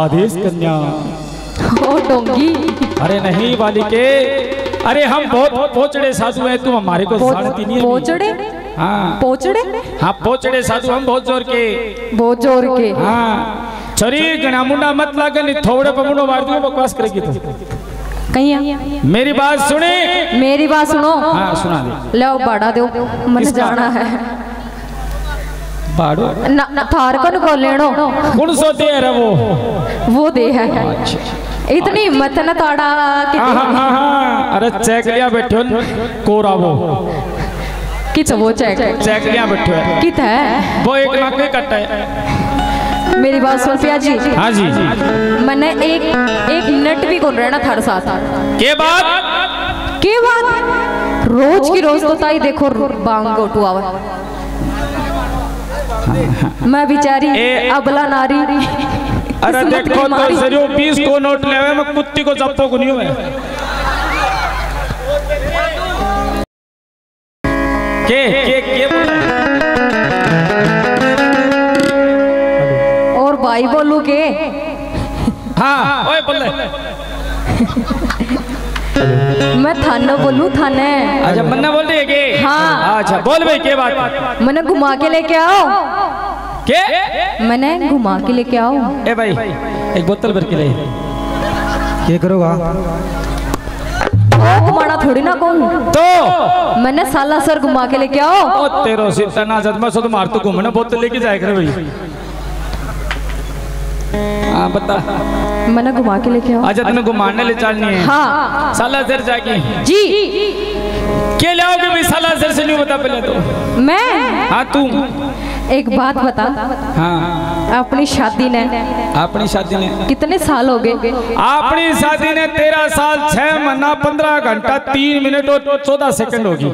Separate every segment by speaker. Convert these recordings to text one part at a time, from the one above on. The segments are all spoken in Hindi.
Speaker 1: आदेश कन्या।
Speaker 2: ओ डोंगी।
Speaker 1: अरे नहीं बालिके, अरे हम बहुत पोचड़े साधु हैं, तुम हमारे को जानती नहीं है।
Speaker 2: पोचड़े?
Speaker 1: हाँ
Speaker 2: पोचड़े?
Speaker 1: हाँ पोचड़े साधु हम, बहुत जोर के।
Speaker 2: बहुत जोर के?
Speaker 1: हाँ छरी गणा मुंडा मत लागे, नहीं थोड़े पमुंडो मार दूंगा, बकवास करेगी तो।
Speaker 2: कहीं
Speaker 1: मेरी बात सुने।
Speaker 2: मेरी बात सुनो।
Speaker 1: हाँ सुना दे।
Speaker 2: लो बाड़ा दो, मन जाना है।
Speaker 1: बाड़ो
Speaker 2: ना थार को नको लेनो।
Speaker 1: कौन सो दे रहा
Speaker 2: वो दे है। इतनी हिम्मत न ताड़ा कि
Speaker 1: अरे चेक लिया बैठो कोरा वो
Speaker 2: कित वो चेक
Speaker 1: लिया बैठो है
Speaker 2: कित है
Speaker 1: वो एक नाक के कट्टा है।
Speaker 2: मेरी बात सुन पिया जी।
Speaker 1: हाँ जी
Speaker 2: मैंने एक मिनट भी कौन रहना थार साथ
Speaker 1: के बात
Speaker 2: रोज की रोज तो ताई देखो बांग उठुआ मैं बिचारी अबला नारी।
Speaker 1: अरे देखो तो जरूर 20 को नोट ले मैं कुत्ती को चप्पो को नहीं हुए के
Speaker 2: और भाई बोलू के।
Speaker 1: हाँ ओए बोले
Speaker 2: मैं थाने बोलू थाने।
Speaker 1: अच्छा मन्ना बोल रही है के?
Speaker 2: हाँ
Speaker 1: अच्छा बोल भाई के बात।
Speaker 2: मैंने घुमा के लेके आओ
Speaker 1: के? मैंने
Speaker 2: घुमा के लेके आओ।
Speaker 1: ए भाई एक बोतल भर के ले। क्या करोगा?
Speaker 2: घुमाना थोड़ी ना कहूँ
Speaker 1: तो
Speaker 2: मैंने साला सर घुमा के लेके आओ।
Speaker 1: ओ तेरो सीता ना जदमा सो तो मार तो घूमना बोतल लेके जाए करे भाई। हाँ बता।
Speaker 2: मैंने घुमा के लेके आओ।
Speaker 1: अच्छा तुम्हें घुमाने ले चलनी है?
Speaker 2: हाँ
Speaker 1: साला सर जाके
Speaker 2: जी।
Speaker 1: क्या लाओगे भाई? साला सर से नहीं बता पहले तो।
Speaker 2: मैं?
Speaker 1: हाँ तू
Speaker 2: एक बात बता।
Speaker 1: हाँ
Speaker 2: अपनी शादी ने कितने साल हो गए?
Speaker 1: अपनी शादी ने 13 साल 6 महीना 15 घंटा 3 मिनट और 14 सेकंड होगी।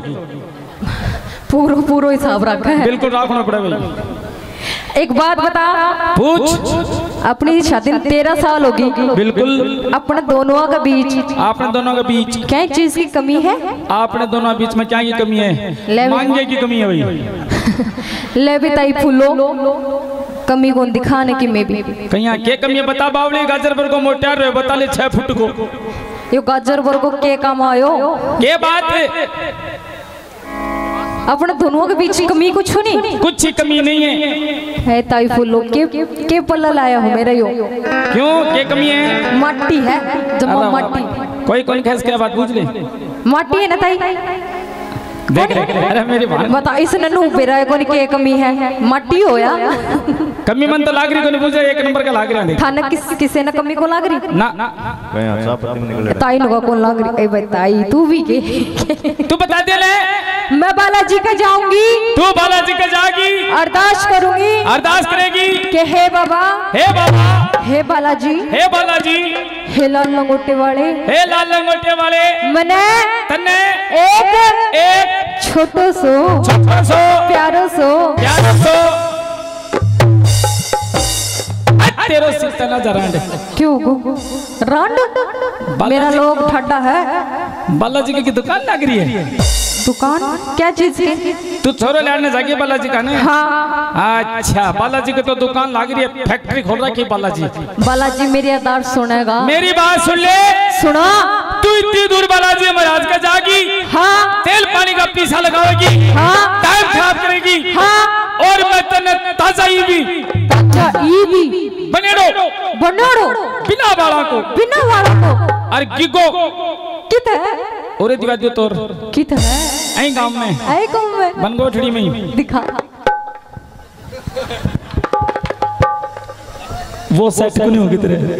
Speaker 2: पूरा हिसाब रखा है?
Speaker 1: बिल्कुल रखना पड़ेगा।
Speaker 2: एक बात बता।
Speaker 1: पूछ।
Speaker 2: अपनी शादी 13 साल होगी।
Speaker 1: बिल्कुल।
Speaker 2: अपने दोनों के बीच क्या चीज की कमी है?
Speaker 1: अपने दोनों बीच में क्या की कमी है? मांगे की कमी है भाई।
Speaker 2: ले बिताई फूलो कमी को दिखाने की मैं भी
Speaker 1: कहीं क्या कमी है बता। बावली गाजर पर को मोटा रहे बता ले 6 फुट को
Speaker 2: यो गाजर पर को के काम आयो?
Speaker 1: के बात है?
Speaker 2: अपने दोनों के बीच कमी कुछ नहीं?
Speaker 1: कुछ ही कमी नहीं
Speaker 2: है ताई फूलो के पल्ला लाया हो मेरा यो।
Speaker 1: क्यों क्या कमी है?
Speaker 2: माटी है जमा माटी।
Speaker 1: कोई खैस क्या बात पूछ ले।
Speaker 2: माटी है ना ताई?
Speaker 1: देख अरे मेरी बात
Speaker 2: बता इस नन्नू बेरा कोनी के कमी है? माटी हो या
Speaker 1: कमी मन तो लाग रही कोनी पूछे। एक नंबर का लाग रहा
Speaker 2: थाने किसे ना कमी को लाग रही
Speaker 1: ना
Speaker 2: ताई नुका कौन लाग रही? ए भाई ताई तू भी के
Speaker 1: तू बता दे ले।
Speaker 2: मैं बालाजी का जाऊंगी।
Speaker 1: तू बालाजी का जाएगी? अरदास
Speaker 2: करूंगी।
Speaker 1: अरदास करेगी
Speaker 2: के हे बाबा हे बालाजी हे लाल लंगोटे वाले मने तन्ने एक छोटो सो प्यारो सो
Speaker 1: तेरो सीता ना जरांड।
Speaker 2: क्यों रांड? मेरा लोग ठड्डा है।
Speaker 1: बालाजी की दुकान लग रही है?
Speaker 2: दुकान क्या चीज की?
Speaker 1: तू छोरो लाने जाके बालाजी का ने?
Speaker 2: हाँ।
Speaker 1: अच्छा बालाजी की तो दुकान लग रही है, फैक्ट्री खोल रखी
Speaker 2: बालाजी मेरी आदार सुनेगा?
Speaker 1: मेरी बात सुन ले।
Speaker 2: सुना।
Speaker 1: तू इतनी दूर बालाजी महाराज का जागी?
Speaker 2: हाँ।
Speaker 1: तेल पानी का पीछा लगाएगी?
Speaker 2: हाँ।
Speaker 1: टाइम खराब करेगी?
Speaker 2: हाँ।
Speaker 1: और मैं तने ताजा ईवी बनेड़ो बिना बाला को अरे गिगो
Speaker 2: कित है?
Speaker 1: ओरे दिवा दियो तोर
Speaker 2: कित है?
Speaker 1: ऐ गांव में बनगोठड़ी में ही
Speaker 2: दिखा।
Speaker 1: वो सेट को नहीं होगी तेरे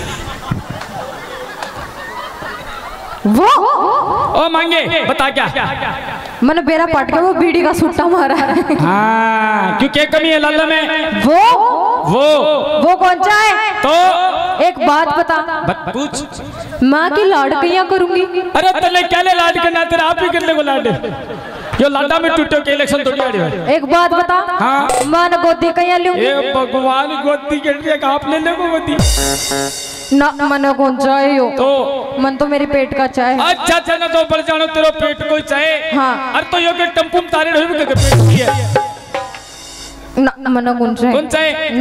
Speaker 2: वो
Speaker 1: ओ मांगे बता क्या?
Speaker 2: मैंने बेरा पाट के वो बीड़ी का सुट्टा मारा है।
Speaker 1: हाँ क्यों क्या कमी है लाला में? वो
Speaker 2: कौन सा है?
Speaker 1: तो
Speaker 2: एक बात बता।
Speaker 1: पूछ।
Speaker 2: माँ की लाडकियाँ करूंगी।
Speaker 1: अरे तले क्या ले लाड करना? तेरा आप ही कर ले वो लाड। यो लाडा में टूटो के इलेक्शन थोड़ी आ रही है।
Speaker 2: एक बात बता।
Speaker 1: हाँ।
Speaker 2: माँ ने गोदी कहीं लूंगी?
Speaker 1: ए भगवान गोदी के लिए आप ले ले गोदी
Speaker 2: ना मन कौन चाहे हो?
Speaker 1: तो
Speaker 2: मन तो मेरे पेट का चाहे।
Speaker 1: अच्छा ना तो बढ़ जानो तेरा पेट कोई चाहे।
Speaker 2: हाँ।
Speaker 1: अरे तो यो के टम्पू में तारे ढोई में के पेट है
Speaker 2: ना मन कौन चाहे?